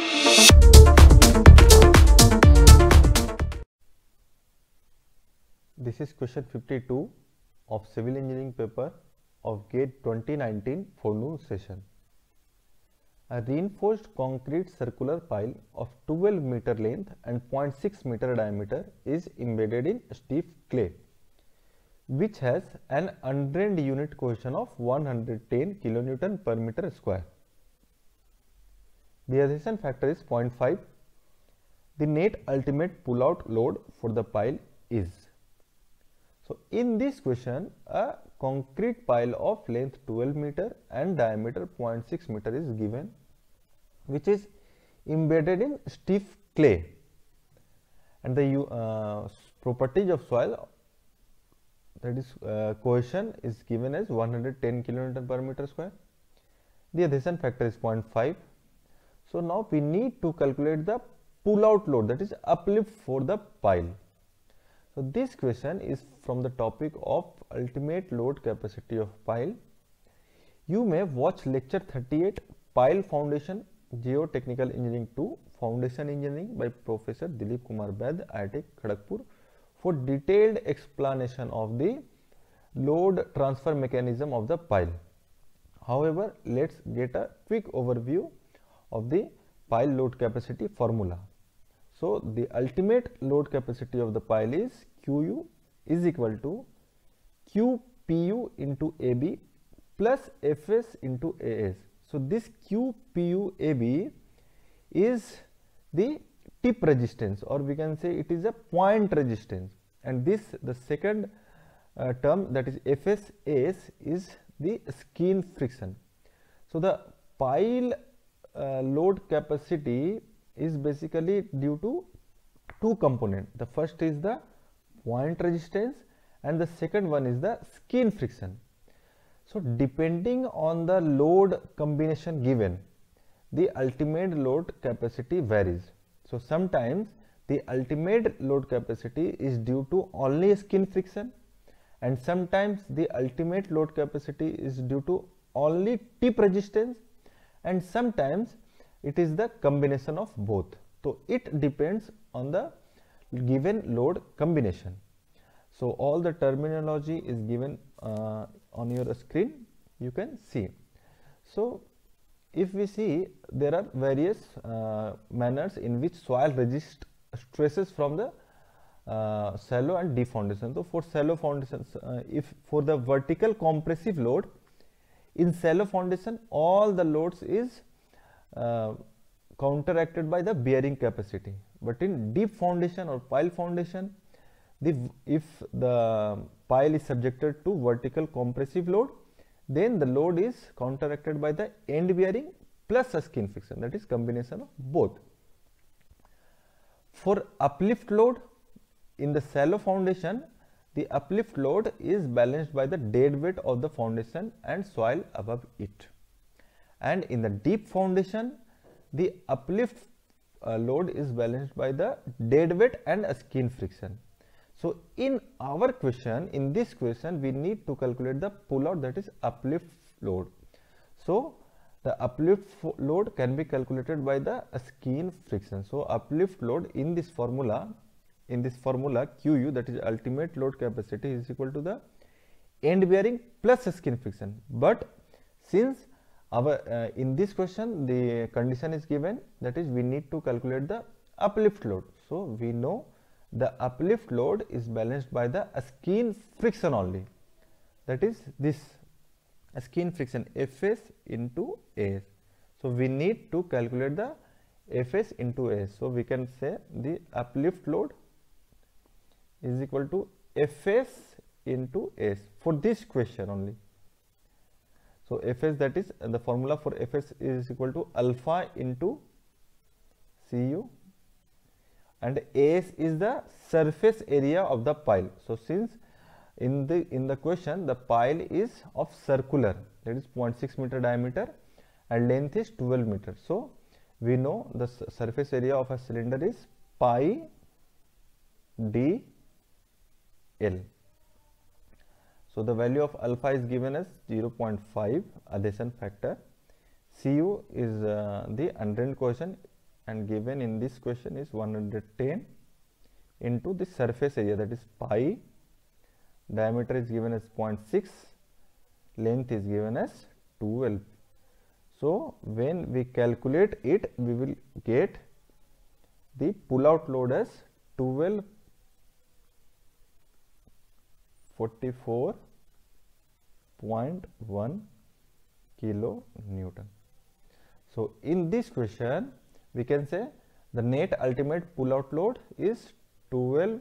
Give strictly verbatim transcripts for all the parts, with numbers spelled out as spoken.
This is question fifty-two of Civil Engineering paper of GATE twenty nineteen forenoon session. A reinforced concrete circular pile of twelve meter length and zero point six meter diameter is embedded in stiff clay, which has an undrained unit cohesion of one hundred ten kilonewton per meter square. The adhesion factor is zero point five. The net ultimate pull-out load for the pile is. So, in this question, a concrete pile of length twelve meter and diameter zero point six meter is given, which is embedded in stiff clay, and the uh, properties of soil, that is uh, cohesion, is given as one hundred ten kilonewton per meter square. The adhesion factor is zero point five. So, now we need to calculate the pull out load, that is uplift for the pile. So, this question is from the topic of ultimate load capacity of pile. You may watch lecture thirty-eight, Pile Foundation, Geotechnical Engineering two, Foundation Engineering by Professor Dilip Kumar Vaid, I I T Kharagpur, for detailed explanation of the load transfer mechanism of the pile. However, let us get a quick overview of the pile load capacity formula. So, the ultimate load capacity of the pile is Q U is equal to Q P U into A B plus F S into A S. So, this Q P U A B is the tip resistance, or we can say it is a point resistance, and this the second uh, term, that is F S A S, is the skin friction. So, the pile uh, load capacity is basically due to two components. The first is the point resistance and the second one is the skin friction. So, depending on the load combination given, the ultimate load capacity varies. So, sometimes the ultimate load capacity is due to only skin friction, and sometimes the ultimate load capacity is due to only tip resistance, and sometimes it is the combination of both. So, it depends on the given load combination. So, all the terminology is given uh, on your screen, you can see. So, if we see, there are various uh, manners in which soil resists stresses from the uh, shallow and deep foundation. So, for shallow foundations, uh, if for the vertical compressive load in shallow foundation, all the loads is uh, counteracted by the bearing capacity, but in deep foundation or pile foundation, the if the pile is subjected to vertical compressive load, then the load is counteracted by the end bearing plus a skin friction, that is combination of both. For uplift load in the shallow foundation, the uplift load is balanced by the dead weight of the foundation and soil above it, and in the deep foundation, the uplift uh, load is balanced by the dead weight and a skin friction. So, in our question, in this question, we need to calculate the pull out, that is uplift load. So, the uplift load can be calculated by the uh, skin friction. So, uplift load in this formula, in this formula Q U, that is ultimate load capacity, is equal to the end bearing plus skin friction. But since our uh, in this question the condition is given, that is we need to calculate the uplift load. So, we know the uplift load is balanced by the skin friction only, that is this skin friction F S into A S. So, we need to calculate the F S into A S. So, we can say the uplift load is equal to F S into A S for this question only. So, F S, that is the formula for F S is equal to alpha into C U, and A S is the surface area of the pile. So, since in the in the question the pile is of circular, that is zero point six meter diameter and length is twelve meter. So, we know the surface area of a cylinder is pi d L. So, the value of alpha is given as zero point five adhesion factor. C U is uh, the undrained cohesion, and given in this question is one hundred ten into the surface area, that is pi, diameter is given as zero point six, length is given as twelve. So when we calculate it, we will get the pull out load as twelve forty-four point one kilo Newton. So in this question we can say the net ultimate pull out load is twelve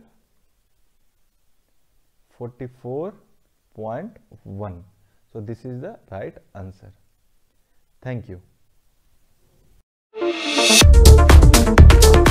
forty-four point one. So this is the right answer. Thank you.